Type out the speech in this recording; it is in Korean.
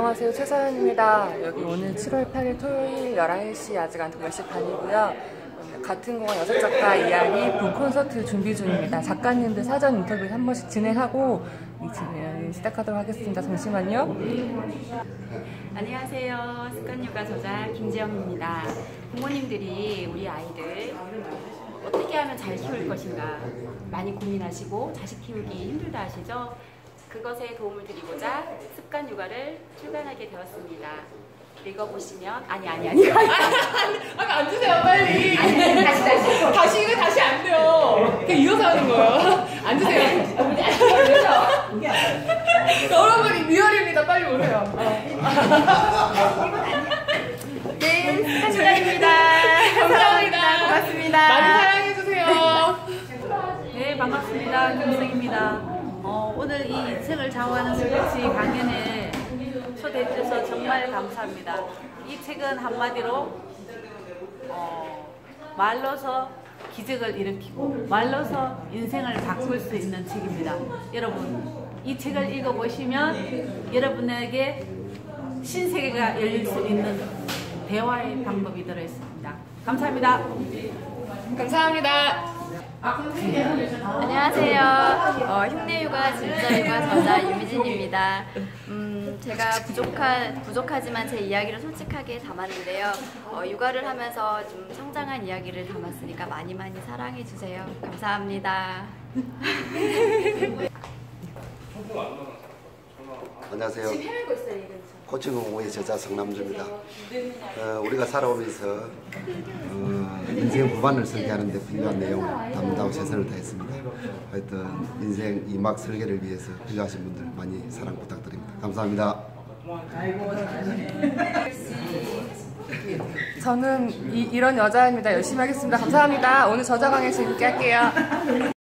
안녕하세요. 최서연입니다. 여기 오늘 7월 8일 토요일 11시 아직 안 몇 시 반이고요. 같은 공원 여섯 작가 이야기 북콘서트 준비 중입니다. 작가님들 사전 인터뷰 한 번씩 진행하고 시작하도록 하겠습니다. 잠시만요. 안녕하세요. 습관육아 저자 김지영입니다. 부모님들이 우리 아이들 어떻게 하면 잘 키울 것인가 많이 고민하시고 자식 키우기 힘들다 하시죠? 그것에 도움을 드리고자 습관육아를 출간하게 되었습니다. 읽어보시면 아니 앉으세요 빨리. 다시 이거 다시 안 돼요. 그냥 이어서 하는 거예요. 앉으세요. 여러분이 리얼입니다. 빨리 오세요. 네, 습관육아입니다. 감사합니다. 고맙습니다. 많이 사랑해주세요. 네, 반갑습니다. 김승입니다. 오늘 이 책을 좌우하는 스피치 강연에 초대해 주셔서 정말 감사합니다. 이 책은 한마디로 말로서 기적을 일으키고 말로서 인생을 바꿀 수 있는 책입니다. 여러분 이 책을 읽어보시면 여러분에게 신세계가 열릴 수 있는 대화의 방법이 들어있습니다. 감사합니다. 감사합니다. 안녕하세요. 흉내육아 진짜육아 저자 유미진입니다. 제가 부족하지만 제 이야기를 솔직하게 담았는데요. 육아를 하면서 좀 성장한 이야기를 담았으니까 많이 사랑해주세요. 감사합니다. 안녕하세요. 코칭공모의 저자 성남주입니다. 우리가 살아오면서 인생 후반을 설계하는 데 필요한 내용을 담는다고 최선을 다했습니다. 하여튼 인생 이막 설계를 위해서 필요하신 분들 많이 사랑 부탁드립니다. 감사합니다. 저는 이런 여자입니다. 열심히 하겠습니다. 감사합니다. 오늘 저자 강의 재밌게 할게요.